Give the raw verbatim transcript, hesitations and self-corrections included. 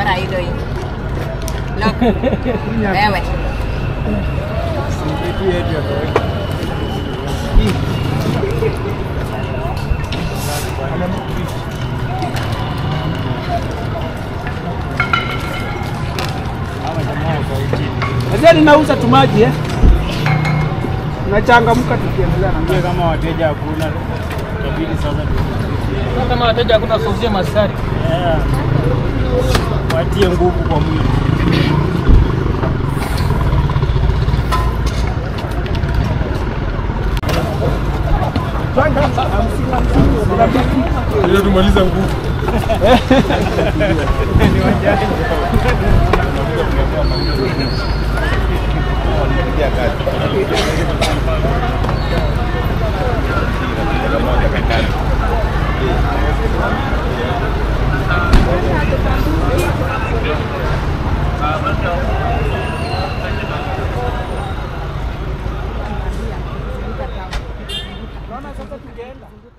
What are you doing? Look. Wewe. Sasa ninauza tu maji eh. Nachangamka tukiendelea na mbele kama wateja hakuna inabidi sasa tu. Kama wateja hakuna sofia maskari. Yeah. Watie nguvu kwa mwili. Ndio tumaliza nguvu. Ni wajanja. Walipigia kazi. Naona sasa tungeenda.